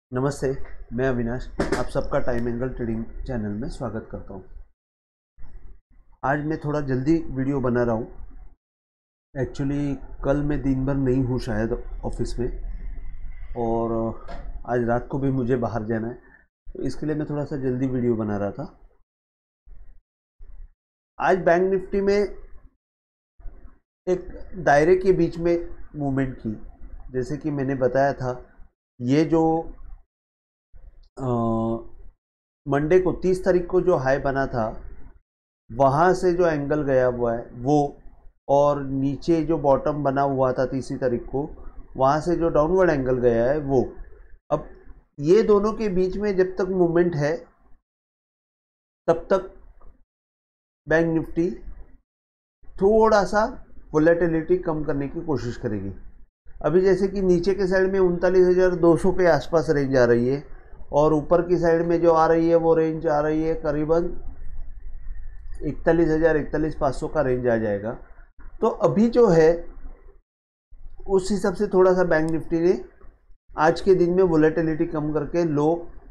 नमस्ते, मैं अविनाश आप सबका टाइम एंगल ट्रेडिंग चैनल में स्वागत करता हूं। आज मैं थोड़ा जल्दी वीडियो बना रहा हूं। एक्चुअली कल मैं दिन भर नहीं हूं शायद ऑफिस में, और आज रात को भी मुझे बाहर जाना है, तो इसके लिए मैं थोड़ा सा जल्दी वीडियो बना रहा था। आज बैंक निफ्टी में एक दायरे के बीच में मूवमेंट की। जैसे कि मैंने बताया था, ये जो मंडे को 30 तारीख को जो हाई बना था, वहाँ से जो एंगल गया हुआ है वो, और नीचे जो बॉटम बना हुआ था 30 तारीख को, वहाँ से जो डाउनवर्ड एंगल गया है वो। अब ये दोनों के बीच में जब तक मूवमेंट है तब तक बैंक निफ्टी थोड़ा सा वोलेटिलिटी कम करने की कोशिश करेगी। अभी जैसे कि नीचे के साइड में 39,200 के आसपास रेंज आ रही है, और ऊपर की साइड में जो आ रही है वो रेंज आ रही है करीबन 41,500 का रेंज आ जाएगा। तो अभी जो है उस हिसाब से थोड़ा सा बैंक निफ्टी ने आज के दिन में वोलेटिलिटी कम करके लो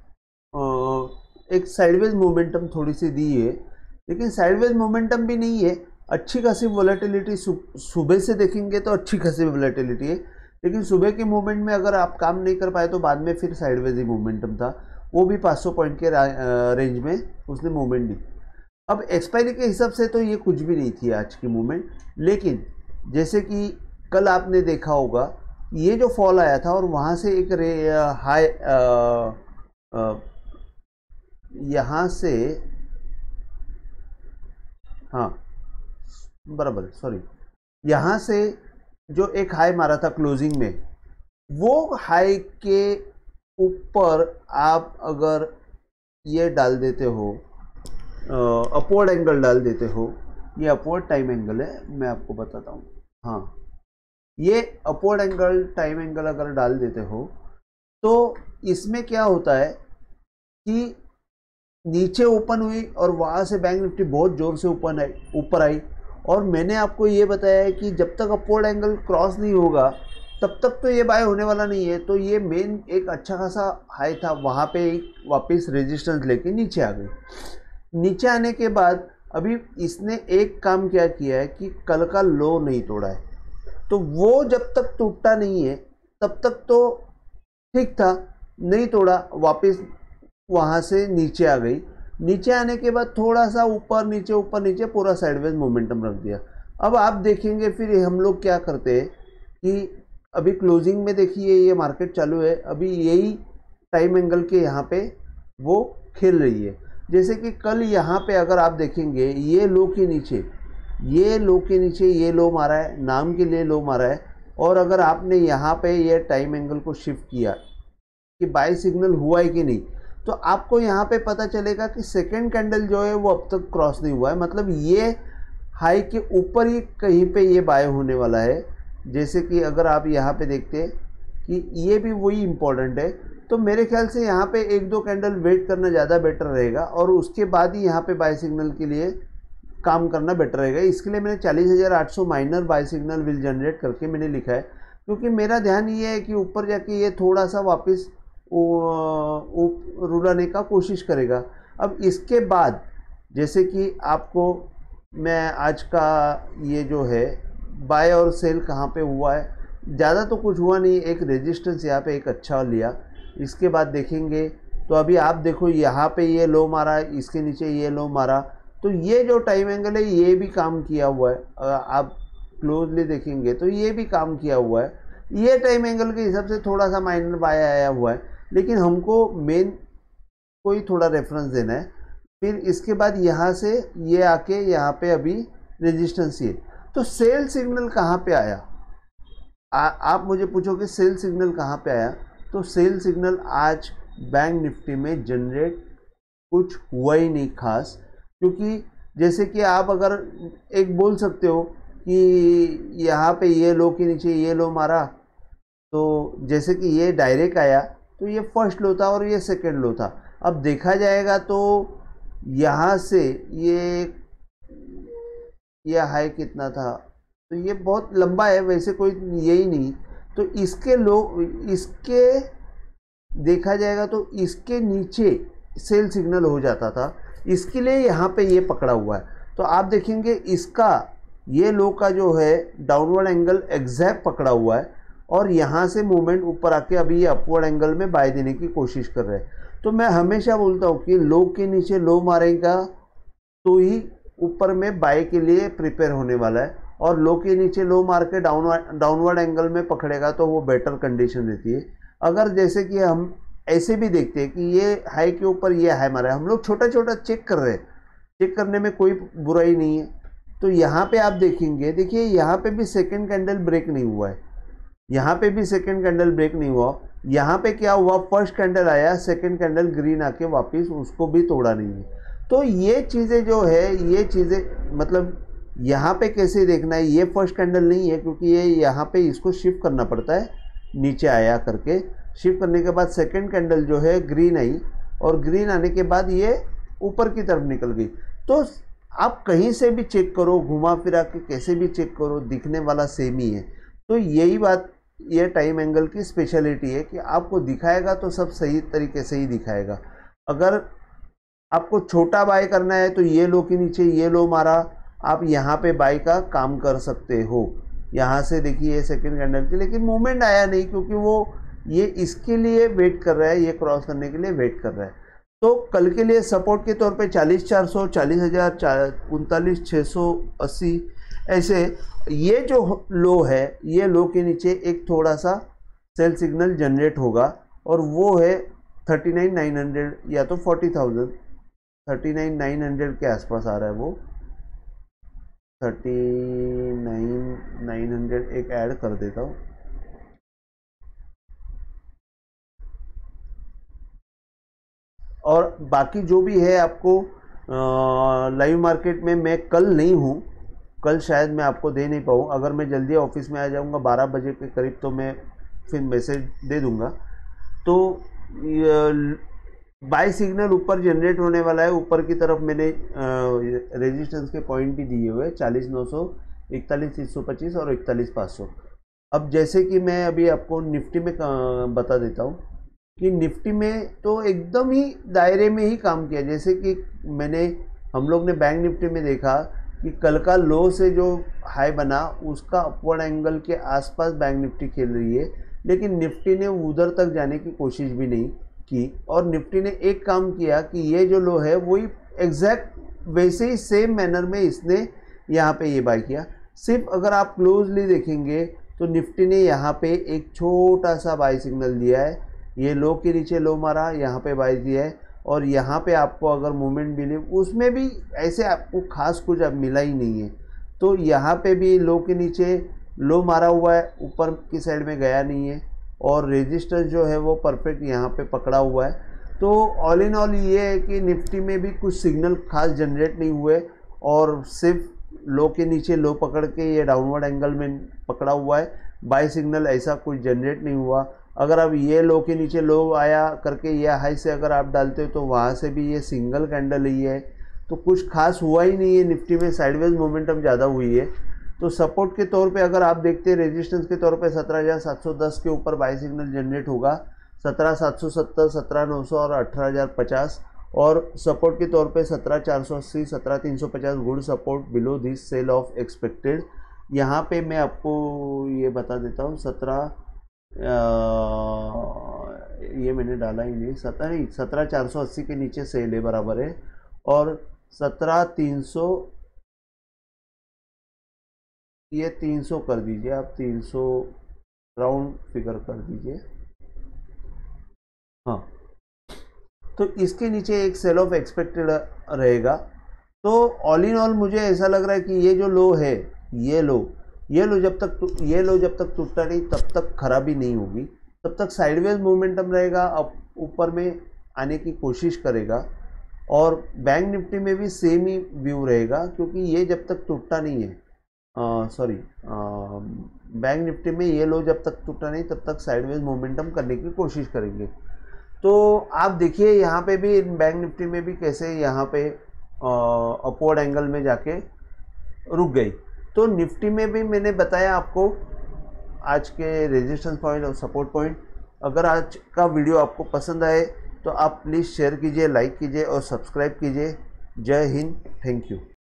एक साइडवेज मोमेंटम थोड़ी सी दी है, लेकिन साइडवेज मोमेंटम भी नहीं है। अच्छी खासी वोलेटिलिटी सुबह से देखेंगे तो अच्छी खासी वोलेटिलिटी है, लेकिन सुबह के मूवमेंट में अगर आप काम नहीं कर पाए तो बाद में फिर साइडवेज ही मोमेंटम था, वो भी 500 पॉइंट के रेंज में उसने मूवमेंट दी। अब एक्सपायरी के हिसाब से तो ये कुछ भी नहीं थी आज की मूवमेंट, लेकिन जैसे कि कल आपने देखा होगा, ये जो फॉल आया था और वहाँ से एक हाई यहाँ से, हाँ बराबर, सॉरी, यहाँ से जो एक हाई मारा था क्लोजिंग में, वो हाई के ऊपर आप अगर ये डाल देते हो, अपवर्ड एंगल डाल देते हो, ये अपवर्ड टाइम एंगल है, मैं आपको बताता हूँ। हाँ, ये अपवर्ड एंगल टाइम एंगल अगर डाल देते हो तो इसमें क्या होता है कि नीचे ओपन हुई और वहाँ से बैंक निफ्टी बहुत ज़ोर से ऊपर आई, और मैंने आपको ये बताया है कि जब तक अपवर्ड एंगल क्रॉस नहीं होगा तब तक तो ये बाय होने वाला नहीं है। तो ये मेन एक अच्छा खासा हाई था, वहाँ पे एक वापस रेजिस्टेंस लेके नीचे आ गई। नीचे आने के बाद अभी इसने एक काम क्या किया है कि कल का लो नहीं तोड़ा है, तो वो जब तक टूटता नहीं है तब तक तो ठीक था, नहीं तोड़ा, वापस वहाँ से नीचे आ गई। नीचे आने के बाद थोड़ा सा ऊपर नीचे पूरा साइडवेज मोमेंटम रख दिया। अब आप देखेंगे फिर हम लोग क्या करते हैं कि अभी क्लोजिंग में देखिए ये मार्केट चालू है, अभी यही टाइम एंगल के यहाँ पे वो खेल रही है। जैसे कि कल यहाँ पे अगर आप देखेंगे, ये लो के नीचे ये लो मारा है, नाम के लिए लो मारा है, और अगर आपने यहाँ पे ये टाइम एंगल को शिफ्ट किया कि बाय सिग्नल हुआ है कि नहीं, तो आपको यहाँ पे पता चलेगा कि सेकेंड कैंडल जो है वो अब तक क्रॉस नहीं हुआ है, मतलब ये हाई के ऊपर ही कहीं पे ये बाय होने वाला है। जैसे कि अगर आप यहाँ पे देखते हैं कि ये भी वही इम्पोर्टेंट है, तो मेरे ख्याल से यहाँ पे एक दो कैंडल वेट करना ज़्यादा बेटर रहेगा, और उसके बाद ही यहाँ पे बाय सिग्नल के लिए काम करना बेटर रहेगा। इसके लिए मैंने 40,800 minor buy signal will generate करके मैंने लिखा है, क्योंकि मेरा ध्यान ये है कि ऊपर जाके ये थोड़ा सा वापस रुलाने का कोशिश करेगा। अब इसके बाद जैसे कि आपको मैं आज का ये जो है बाय और सेल कहाँ पे हुआ है, ज़्यादा तो कुछ हुआ नहीं, एक रेजिस्टेंस यहाँ पे एक अच्छा लिया। इसके बाद देखेंगे तो अभी आप देखो यहाँ पे ये लो मारा, इसके नीचे ये लो मारा, तो ये जो टाइम एंगल है ये भी काम किया हुआ है। आप क्लोजली देखेंगे तो ये भी काम किया हुआ है। ये टाइम एंगल के हिसाब से थोड़ा सा माइनर बाय आया हुआ है, लेकिन हमको मेन कोई थोड़ा रेफरेंस देना है। फिर इसके बाद यहाँ से ये आके यहाँ पे अभी रेजिस्टेंस है, तो सेल सिग्नल कहाँ पे आया? आप मुझे पूछोगे सेल सिग्नल कहाँ पे आया, तो सेल सिग्नल आज बैंक निफ्टी में जनरेट कुछ हुआ ही नहीं खास, क्योंकि जैसे कि आप अगर एक बोल सकते हो कि यहाँ पे ये लो के नीचे ये लो मारा, तो जैसे कि ये डायरेक्ट आया तो ये फर्स्ट लो था और ये सेकंड लो था। अब देखा जाएगा तो यहाँ से ये हाई कितना था, तो ये बहुत लंबा है, वैसे कोई यही नहीं, तो इसके देखा जाएगा तो इसके नीचे सेल सिग्नल हो जाता था, इसके लिए यहाँ पे ये पकड़ा हुआ है। तो आप देखेंगे इसका ये लो का जो है डाउनवर्ड एंगल एग्जैक्ट पकड़ा हुआ है और यहाँ से मूवमेंट ऊपर आके अभी ये अपवर्ड एंगल में बाय देने की कोशिश कर रहे हैं। तो मैं हमेशा बोलता हूँ कि लो के नीचे लो मारेगा तो ही ऊपर में बाय के लिए प्रिपेयर होने वाला है, और लो के नीचे लो मार के डाउनवर्ड एंगल में पकड़ेगा तो वो बेटर कंडीशन रहती है। अगर जैसे कि हम ऐसे भी देखते हैं कि ये हाई के ऊपर ये हाई मारा है, हम लोग छोटा छोटा चेक कर रहे हैं, चेक करने में कोई बुराई नहीं है। तो यहाँ पे आप देखेंगे, देखिए यहाँ पे भी सेकंड कैंडल ब्रेक नहीं हुआ है, यहाँ पे भी सेकंड कैंडल ब्रेक नहीं हुआ। यहाँ पे क्या हुआ, फर्स्ट कैंडल आया, सेकंड कैंडल ग्रीन आके वापस उसको भी तोड़ा नहीं है। तो ये चीज़ें जो है, ये चीज़ें मतलब यहाँ पे कैसे देखना है, ये फर्स्ट कैंडल नहीं है क्योंकि ये यहाँ पे इसको शिफ्ट करना पड़ता है, नीचे आया करके शिफ्ट करने के बाद सेकंड कैंडल जो है ग्रीन आई और ग्रीन आने के बाद ये ऊपर की तरफ निकल गई। तो आप कहीं से भी चेक करो, घुमा फिरा के कैसे भी चेक करो, दिखने वाला सेम ही है। तो यही बात ये टाइम एंगल की स्पेशलिटी है कि आपको दिखाएगा तो सब सही तरीके से ही दिखाएगा। अगर आपको छोटा बाय करना है तो ये लो के नीचे ये लो मारा, आप यहाँ पे बाय का काम कर सकते हो। यहाँ से देखिए सेकंड कैंडल की, लेकिन मूवमेंट आया नहीं क्योंकि वो ये इसके लिए वेट कर रहा है, ये क्रॉस करने के लिए वेट कर रहा है। तो कल के लिए सपोर्ट के तौर पे 40,400, 40,000, 39,680 ऐसे ये जो लो है, ये लो के नीचे एक थोड़ा सा सेल सिग्नल जनरेट होगा और वो है 39,900 या तो 40,000, 39,900 के आसपास आ रहा है वो, 39,900 एक ऐड कर देता हूँ। और बाकी जो भी है आपको लाइव मार्केट में मैं कल नहीं हूँ, कल शायद मैं आपको दे नहीं पाऊँ। अगर मैं जल्दी ऑफिस में आ जाऊँगा 12 बजे के करीब तो मैं फिर मैसेज दे दूँगा। तो बाय सिग्नल ऊपर जनरेट होने वाला है, ऊपर की तरफ मैंने रेजिस्टेंस के पॉइंट भी दिए हुए 40,900, 41,325 और 41,500। अब जैसे कि मैं अभी आपको निफ्टी में बता देता हूँ कि निफ्टी में तो एकदम ही दायरे में ही काम किया। जैसे कि हम लोग ने बैंक निफ्टी में देखा कि कल का लो से जो हाई बना उसका अपवर्ड एंगल के आसपास बैंक निफ्टी खेल रही है, लेकिन निफ्टी ने उधर तक जाने की कोशिश भी नहीं की। और निफ्टी ने एक काम किया कि ये जो लो है वही एग्जैक्ट वैसे ही सेम मैनर में इसने यहाँ पे ये बाय किया। सिर्फ अगर आप क्लोजली देखेंगे तो निफ्टी ने यहाँ पे एक छोटा सा बाय सिग्नल दिया है, ये लो के नीचे लो मारा, यहाँ पे बाय दिया है, और यहाँ पे आपको अगर मूवमेंट मिले उसमें भी ऐसे आपको खास कुछ अब मिला ही नहीं है। तो यहाँ पे भी लो के नीचे लो मारा हुआ है, ऊपर की साइड में गया नहीं है, और रेजिस्टेंस जो है वो परफेक्ट यहाँ पे पकड़ा हुआ है। तो ऑल इन ऑल ये है कि निफ्टी में भी कुछ सिग्नल खास जनरेट नहीं हुए और सिर्फ लो के नीचे लो पकड़ के ये डाउनवर्ड एंगल में पकड़ा हुआ है। बाय सिग्नल ऐसा कुछ जनरेट नहीं हुआ। अगर अब ये लो के नीचे लो आया करके ये हाई से अगर आप डालते हो तो वहाँ से भी ये सिंगल कैंडल ही है, तो कुछ खास हुआ ही नहीं है। निफ्टी में साइडवेज मोमेंटम ज़्यादा हुई है। तो सपोर्ट के तौर पे अगर आप देखते हैं, रेजिस्टेंस के तौर पे 17,710 के ऊपर बाय सिग्नल जनरेट होगा, 17,770, 17,900 और 18,050, और सपोर्ट के तौर पे 17,480, 17,350 good support below this sell off expected. यहाँ पे मैं आपको ये बता देता हूँ, ये मैंने डाला ही नहीं, 17,480 के नीचे सेल है बराबर है, और 17,300, ये 300 कर दीजिए आप, 300 राउंड फिगर कर दीजिए, हाँ। तो इसके नीचे एक सेल ऑफ एक्सपेक्टेड रहेगा। तो ऑल इन ऑल मुझे ऐसा लग रहा है कि ये जो लो है, ये लो जब तक टूटता नहीं तब तक खराबी नहीं होगी, तब तक साइडवेज मोमेंटम रहेगा, अब ऊपर में आने की कोशिश करेगा। और बैंक निफ्टी में भी सेम ही व्यू रहेगा क्योंकि ये जब तक टूटता नहीं है, बैंक निफ्टी में ये लो जब तक टूटा नहीं तब तक साइडवेज मोमेंटम करने की कोशिश करेंगे। तो आप देखिए यहाँ पे भी बैंक निफ्टी में भी कैसे यहाँ पे अपवर्ड एंगल में जाके रुक गई। तो निफ्टी में भी मैंने बताया आपको आज के रेजिस्टेंस पॉइंट और सपोर्ट पॉइंट, अगर आज का वीडियो आपको पसंद आए तो आप प्लीज़ शेयर कीजिए, लाइक कीजिए और सब्सक्राइब कीजिए। जय हिंद, थैंक यू।